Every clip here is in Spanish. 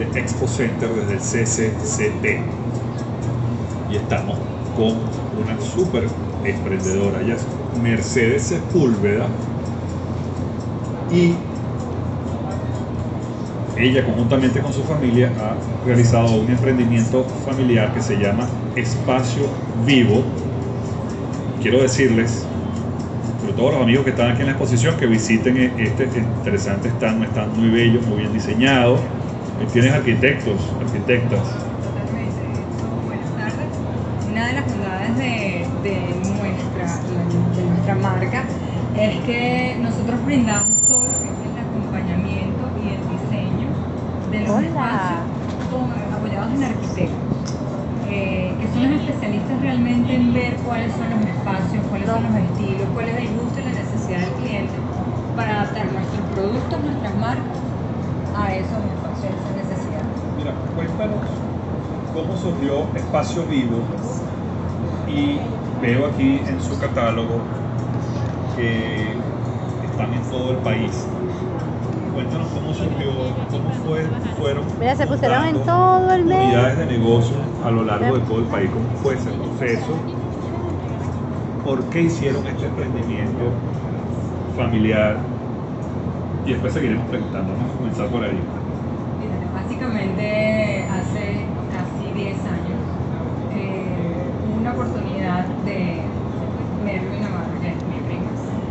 de Expo Center desde el CCCT. Y estamos con una súper emprendedora, ella es Mercedes Sepúlveda, y ella conjuntamente con su familia ha realizado un emprendimiento familiar que se llama Espacio Vivo. Quiero decirles, sobre todos los amigos que están aquí en la exposición, que visiten este interesante stand, un stand muy bello, muy bien diseñado. Tienes arquitectos, arquitectas. Totalmente. Buenas tardes. Una de las bondades de nuestra marca es que nosotros brindamos todo lo que es el acompañamiento y el diseño de los espacios apoyados en arquitectos, que son los especialistas realmente en ver cuáles son los espacios, cuáles son los estilos, cuál es el gusto y la necesidad del cliente para adaptar nuestros productos, nuestras marcas a esos espacios, a esa necesidad. Mira, cuéntanos cómo surgió Espacio Vivo, y veo aquí en su catálogo que están en todo el país. Cuéntanos cómo surgió, fueron Mira, se pusieron en todo el mes. unidades de negocio a lo largo de todo el país. ¿Cómo fue ese proceso? ¿Por qué hicieron este emprendimiento familiar? Y después seguiremos preguntando. Vamos a comenzar por ahí. Mira, básicamente hace casi 10 años hubo una oportunidad de Merlo y Navarro, que es mi prima,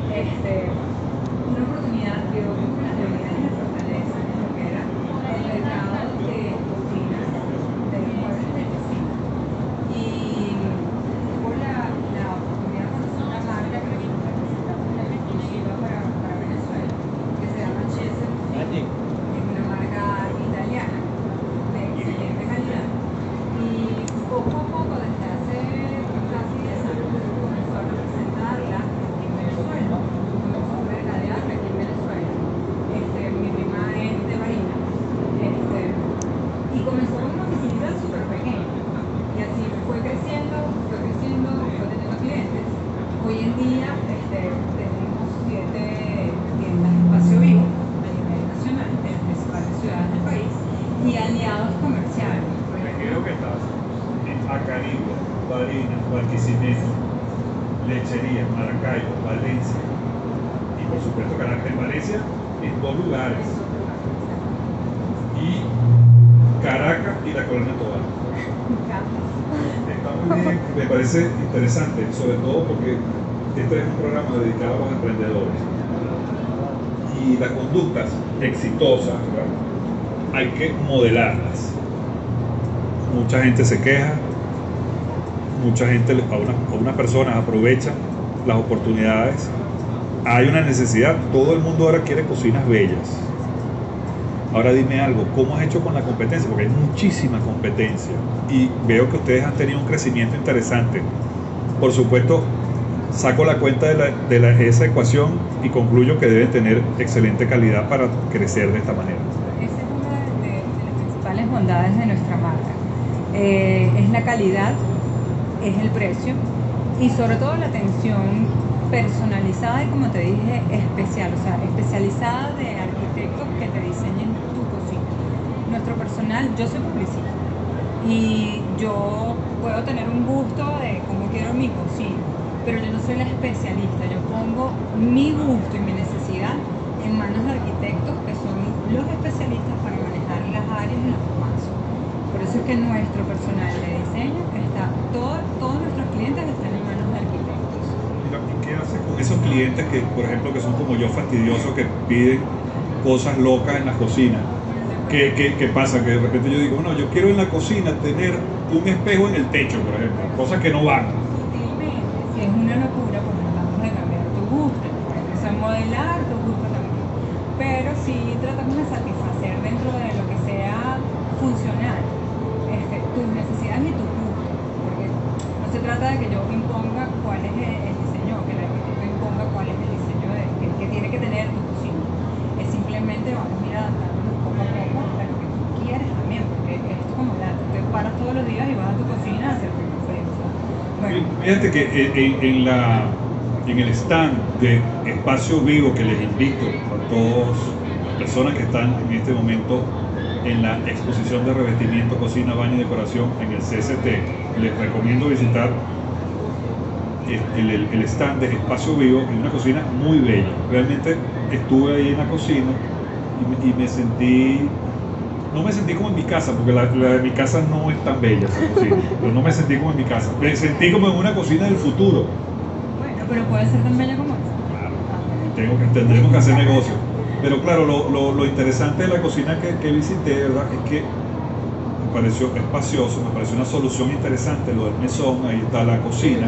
una oportunidad de una reunidad en la fortaleza, en lo que era el mercado de cocinas, de muebles de cocina. Y tuvo la oportunidad de conocer una marca que nosotros representamos en exclusiva para Venezuela, que se llama Chesel. Es una marca italiana de excelente calidad. Y poco a poco, desde hace casi 10 años, comenzó a representarla aquí en Venezuela, comenzó a mercadearla aquí en Venezuela. Mi prima es de Barinas, y comenzó con una oficinita súper pequeña. Y así fue creciendo, fue teniendo clientes. Hoy en día tenemos 7 tiendas Espacio Vivo a nivel nacional, en las principales ciudades del país, y aliados comerciales. Creo que estás en Acarigua, Barinas, Barquisimeto, Lechería, Maracaibo, Valencia y por supuesto Caracas. En Valencia en 2 lugares, y Caracas y la Colonia Tobar. Está muy bien, me parece interesante, sobre todo porque este es un programa dedicado a los emprendedores y las conductas exitosas, ¿verdad? Hay que modelarlas. Mucha gente se queja, mucha gente, algunas personas aprovechan las oportunidades. Hay una necesidad, todo el mundo ahora quiere cocinas bellas. Ahora dime algo, ¿cómo has hecho con la competencia? Porque hay muchísima competencia y veo que ustedes han tenido un crecimiento interesante. Por supuesto, saco la cuenta de esa ecuación y concluyo que deben tener excelente calidad para crecer de esta manera. Esa es una de las principales bondades de nuestra marca. Es la calidad, es el precio y sobre todo la atención personalizada y, como te dije, especial, o sea, especializada de arquitectos que te diseñen tu cocina. Nuestro personal, yo soy publicista y yo puedo tener un gusto de cómo quiero mi cocina, pero yo no soy la especialista. Yo pongo mi gusto y mi necesidad en manos de arquitectos que son los especialistas para manejar las áreas en los formatos. Por eso es que nuestro personal de diseño está, todos nuestros clientes están en manos de arquitectos. ¿Y qué haces con esos clientes que, por ejemplo, que son como yo, fastidiosos, que piden cosas locas en la cocina? ¿Qué pasa? Que de repente yo digo, no, yo quiero en la cocina tener un espejo en el techo, por ejemplo, cosas que no van. Sutilmente, si es una locura, pues tratamos de cambiar tu gusto, puedes a modelar tu gusto también, pero sí tratamos de satisfacer dentro de lo que sea funcional tus necesidades y tus gustos, porque no se trata de que yo imponga cuál es el diseño, o que el arquitecto imponga cuál es el diseño que tiene que tener tu cocina. Es simplemente vamos a ir adaptándonos poco a poco a lo que tú quieres también, porque es como te paras todos los días y vas a tu cocina a hacer tu café. Bueno, Fíjate que en el stand de Espacio Vivo, que les invito a todas las personas que están en este momento en la exposición de revestimiento, cocina, baño y decoración en el CST. Les recomiendo visitar el stand de Espacio Vivo, en una cocina muy bella. Realmente estuve ahí en la cocina y me sentí, no me sentí como en mi casa, porque la de mi casa no es tan bella esa cocina, pero no me sentí como en mi casa, me sentí como en una cocina del futuro. Bueno, pero puede ser tan bella como esa. Claro, tendremos que hacer negocio. Pero claro, lo interesante de la cocina que visité, ¿verdad?, es que me pareció espacioso, me pareció una solución interesante lo del mesón, ahí está la cocina,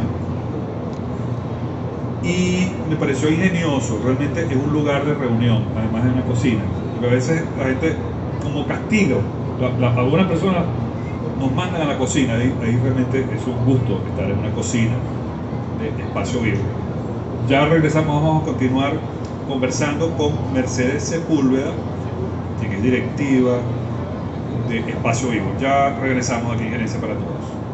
y me pareció ingenioso. Realmente es un lugar de reunión, además de una cocina, porque a veces la gente, como castigo, algunas personas nos mandan a la cocina, ahí realmente es un gusto estar en una cocina de Espacio Vivo. Ya regresamos, vamos a continuar conversando con Mercedes Sepúlveda, que es directiva de Espacio Vivo. Ya regresamos aquí en Gerencia para Todos.